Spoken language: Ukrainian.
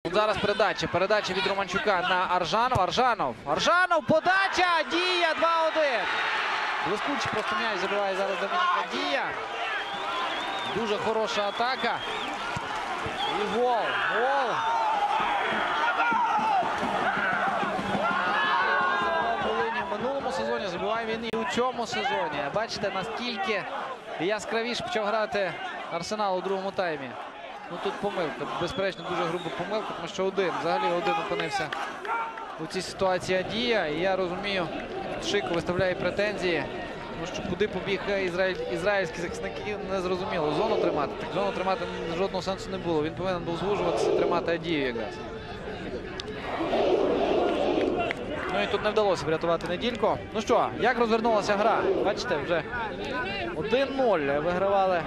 Зараз передача від Романчука на Аржанов. Аржанов, подача, Дія, 2-1. Блискучий просто м'яч забиває зараз Домініка Дія. Дуже хороша атака. І гол. В минулому сезоні забиває він і у цьому сезоні. Бачите, наскільки яскравіше почав грати Арсенал у другому таймі. Ну тут помилка, безперечно, дуже груба помилка, тому що взагалі один опинився у цій ситуації Дія. І я розумію, Шико виставляє претензії, тому що куди побіг ізраїльські захисники, не зрозуміло. Зону тримати. Так зону тримати жодного сенсу не було. Він повинен був звужуватися, тримати Адію якраз. Ну і тут не вдалося врятувати Неділько. Ну що, як розвернулася гра? Бачите, вже 1-0 вигравали.